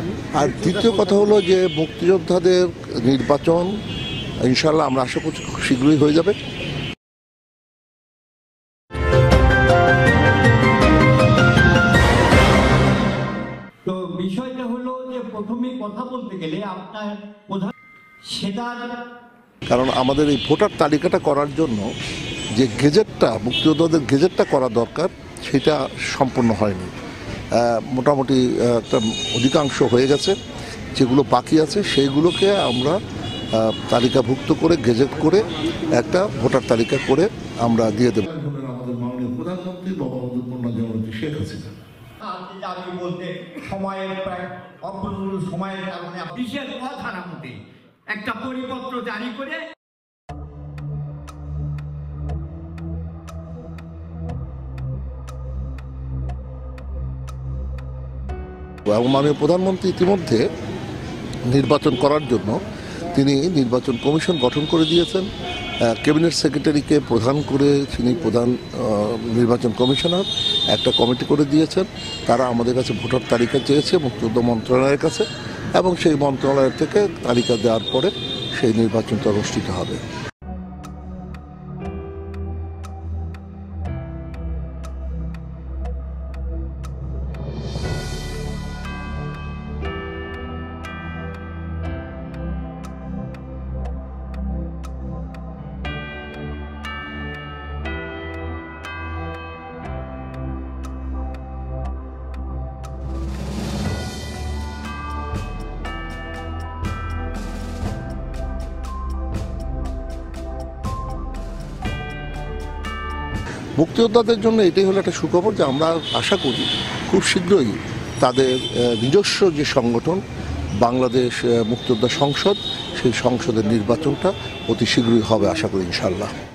আর দ্বিতীয় কথা হলো যে মুক্তিযোদ্ধাদের নির্বাচন ইনশাল্লাহ আমরা আশা করছি খুব শীঘ্রই হয়ে যাবে। তো বিষয়টা হলো যে প্রথমে কথা বলতে গেলে আপনার প্রধান সেটা, কারণ আমাদের এই ভোটার তালিকাটা করার জন্য যে গেজেটটা মুক্তিযোদ্ধাদের গেজেটটা করা দরকার সেটা সম্পূর্ণ হয়নি। মোটামুটি একটা অধিকাংশ হয়ে গেছে, যেগুলো বাকি আছে সেইগুলোকে আমরা তালিকাভুক্ত করে গেজেট করে একটা ভোটার তালিকা করে আমরা দিয়ে দেব। আমাদের মাননীয় প্রধানমন্ত্রী বঙ্গবন্ধু কন্যা জননেত্রী শেখ হাসিনা আমি বলতে সময়ের অপ্রতুল সময়ের কারণে বিশেষ প্রধানমন্ত্রী একটা পরিপত্র জারি করে এবং মাননীয় প্রধানমন্ত্রী ইতিমধ্যে নির্বাচন করার জন্য তিনি নির্বাচন কমিশন গঠন করে দিয়েছেন। ক্যাবিনেট সেক্রেটারিকে প্রধান করে তিনি প্রধান নির্বাচন কমিশনার একটা কমিটি করে দিয়েছেন। তারা আমাদের কাছে ভোটার তালিকা চেয়েছে মুক্তিযোদ্ধা মন্ত্রণালয়ের কাছে, এবং সেই মন্ত্রণালয় থেকে তালিকা দেওয়ার পরে সেই নির্বাচনটা অনুষ্ঠিত হবে। মুক্তিযোদ্ধাদের জন্য এটাই হলো একটা সুখবর যে আমরা আশা করি খুব শীঘ্রই তাদের নিজস্ব যে সংগঠন বাংলাদেশ মুক্তিযোদ্ধা সংসদ, সেই সংসদের নির্বাচনটা অতি শীঘ্রই হবে আশা করি ইনশাল্লাহ।